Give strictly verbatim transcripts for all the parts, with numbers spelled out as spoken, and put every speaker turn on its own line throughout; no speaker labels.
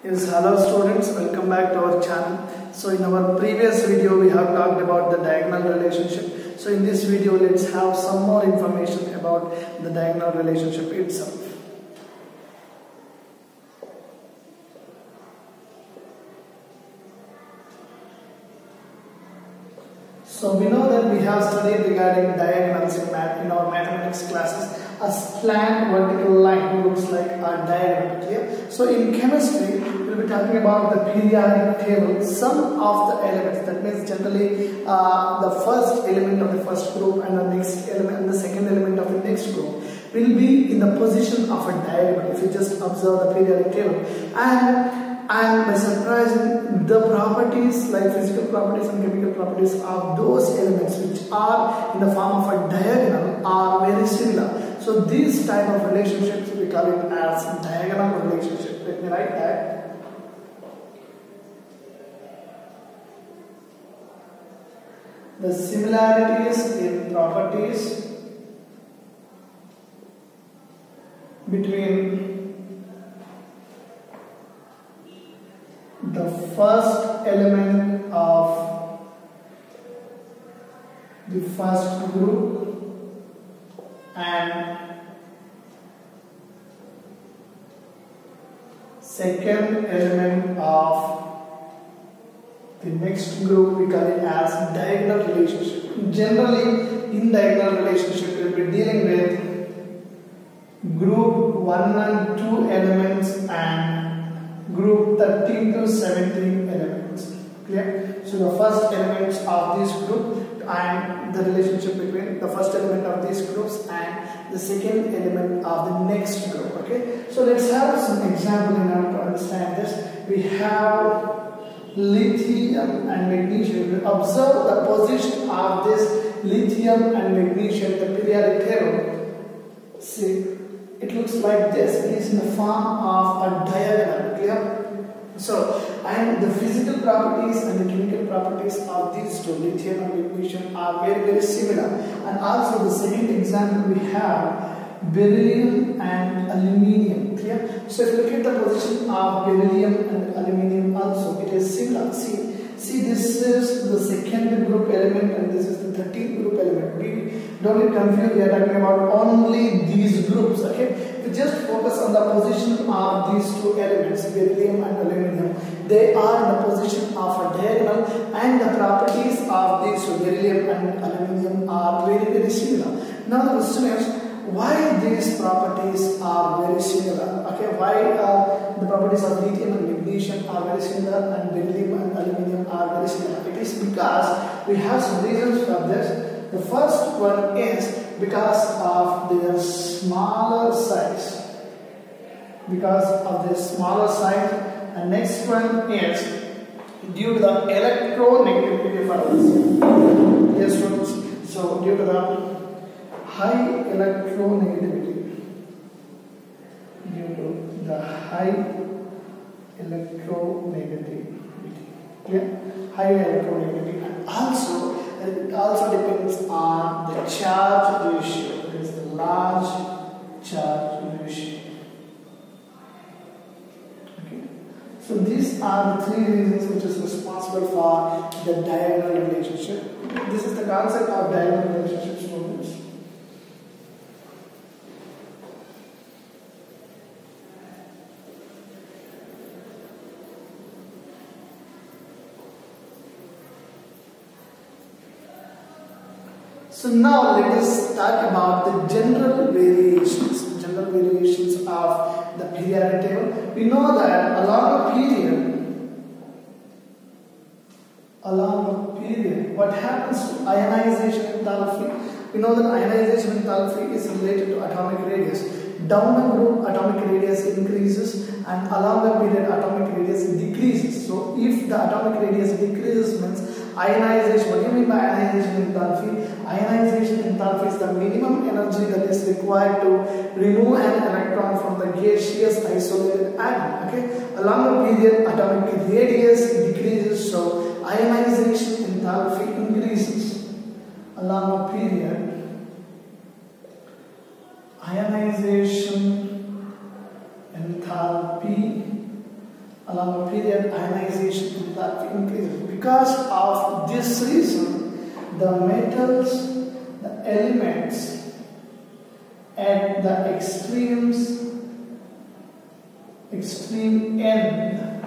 Yes, hello students, welcome back to our channel. So in our previous video we have talked about the diagonal relationship. So in this video let's have some more information about the diagonal relationship itself. So we know that we have studied regarding diagonals in, math, in our mathematics classes. A slant vertical line looks like a diagonal. Clear? So in chemistry, we'll be talking about the periodic table, sum of the elements. That means generally uh, the first element of the first group and the next element and the second element of the next group will be in the position of a diagonal. If you just observe the periodic table, and and by surprising, the properties like physical properties and chemical properties of those elements which are in the form of a diagonal are very similar. So these type of relationships we call it as diagonal relationship. Let me write that. The similarities in properties between the first element of the first group and second element of the next group, we call it as diagonal relationship. Generally, in diagonal relationship, we will be dealing with group one and two elements and group thirteen to seventeen elements. Clear? So the first elements of this group and the relationship between the first element of these groups and the second element of the next group. Okay. So let's have some example in order to understand this. We have lithium and magnesium. Observe the position of this lithium and magnesium in the periodic table. See, it looks like this. It is in the form of a diagonal. Clear? So, and the physical properties and the chemical properties of these two, lithium and magnesium, are very very similar. And also the second example we have beryllium and aluminium. Clear? So if you look at the position of beryllium and aluminium also, it is similar. See, see this is the second group element and this is the thirteenth group element. We don't get confused, we are talking about only these groups. Okay? If you just focus on the position of these two elements, beryllium and aluminium, they are in the position of a diagonal and the properties of these two, beryllium and aluminium, are very very similar. Now the question is, why these properties are very similar? Okay, why uh, the properties of lithium and magnesium are very similar and beryllium and aluminium are very similar? It is because we have some reasons for this. The first one is because of their smaller size. Because of their smaller size. And next one is due to the electronegativity for us. Yes, students. So due to the high electronegativity, due to the high electronegativity, clear? High electronegativity, and also it also depends on the charge ratio. It is the large charge ratio. Okay. So these are the three reasons which is responsible for the diagonal relationship. This is the concept of diagonal relationship, students. So now let us talk about the general variations, general variations of the periodic table. We know that along a period, along a period, what happens to ionization enthalpy? We know that ionization enthalpy is related to atomic radius. Down the group, atomic radius increases, and along the period, atomic radius decreases. So if the atomic radius decreases, means ionization. What do you mean by ionization enthalpy? Ionization enthalpy is the minimum energy that is required to remove an electron from the gaseous isolated atom. Okay, along the period, atomic radius decreases, so ionization enthalpy increases. Along a period, ionization enthalpy longer period, ionization enthalpy increases. Because of this reason, the metals, the elements at the extremes, extreme end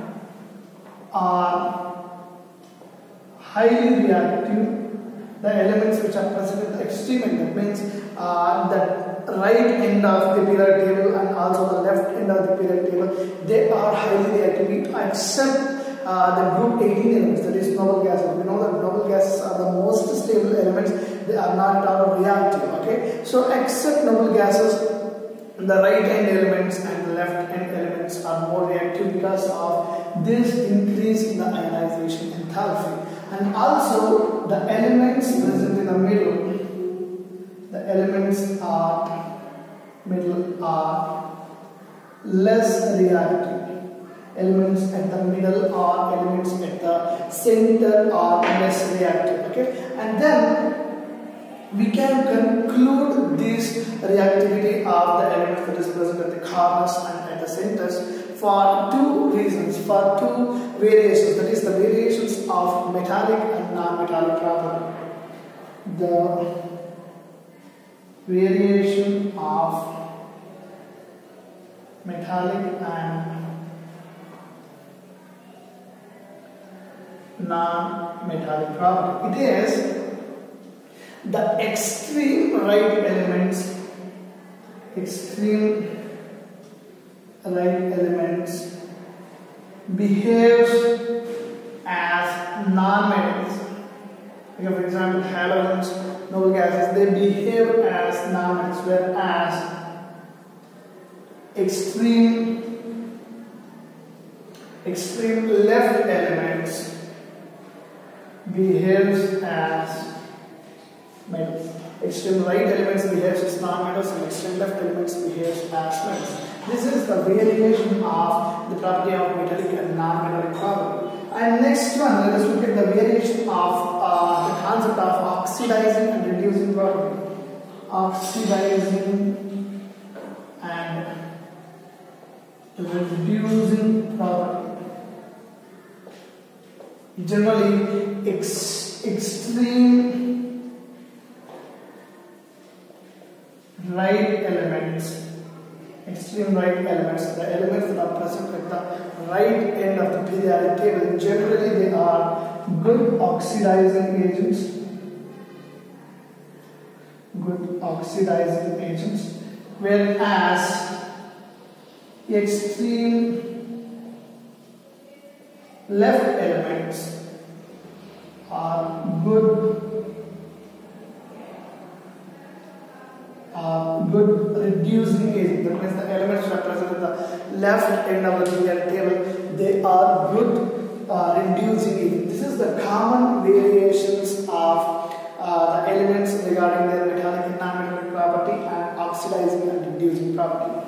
are highly reactive. The elements which are present at the extreme end, that means uh, the right end of the periodic table and also the left end of the periodic table, they are highly reactive except uh, the group eighteen elements, that is noble gases. We know that noble gases are the most stable elements, they are not at all reactive. Okay, so except noble gases, the right end elements and the left end elements are more reactive because of this increase in the ionization enthalpy. And also the elements present in the middle, the elements are middle are less reactive. Elements at the middle or elements at the center are less reactive. Okay, and then we can conclude this reactivity of the elements that is present at the corners and at the centers for two reasons, for two variations, that is the variations of metallic and non-metallic property. The variation of metallic and non-metallic property. It is the extreme right elements, extreme right elements behaves as non-metals. For example, halogens, noble gases, they behave as non-metals, whereas extreme extreme left elements behaves as metals. Extreme right elements behaves as non-metals and extreme left elements behaves as metals. This is the variation of the property of metallic and non-metallic property. And next one, let us look at the variation of uh, the concept of oxidizing and reducing property. Oxidizing and reducing property. Generally, ex extreme right elements, extreme right elements, the elements that are present at the right end of the periodic table, generally they are good oxidizing agents, good oxidizing agents, whereas extreme left elements are good Uh, good reducing agent. That means the elements that are present at the left end of the periodic table, they are good uh, reducing agent. This is the common variations of uh, the elements regarding their metallic and non-metallic property and oxidizing and reducing property.